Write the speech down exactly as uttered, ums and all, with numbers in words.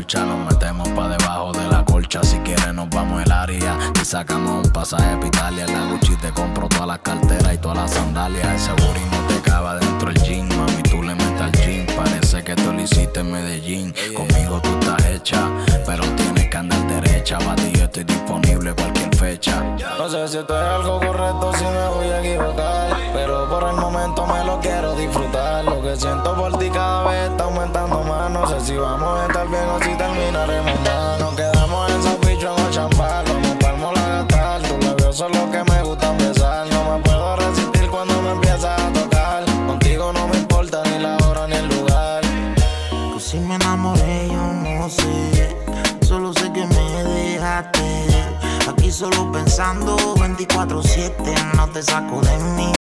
colcha, nos metemos pa' debajo de la colcha. Si quieres nos vamos el área y sacamos un pasaje pa' Italia. En la Gucci te compro todas las carteras y todas las sandalias. Ese booty no te cava dentro el jean, mami, tú le metes al jean. Parece que tú lo hiciste en Medellín. Conmigo tú estás hecha, pero tienes que andar derecha. Pa' ti yo estoy disponible cualquier fecha. No sé si esto es algo correcto, si me voy a equivocar, pero por el momento me lo quiero disfrutar. Lo que siento por ti cada vez está aumentando más. No sé si vamos a estar bien o si terminaremos mal. Nos quedamos en San Picho en champán, vamos palmo la gastar. Tus labios son los que me gustan besar. No me puedo resistir cuando me empiezas a tocar. Contigo no me importa ni la hora ni el lugar. Pues si me enamoré yo no sé, solo sé que me dejaste. Aquí solo pensando veinticuatro siete, no te saco de mí.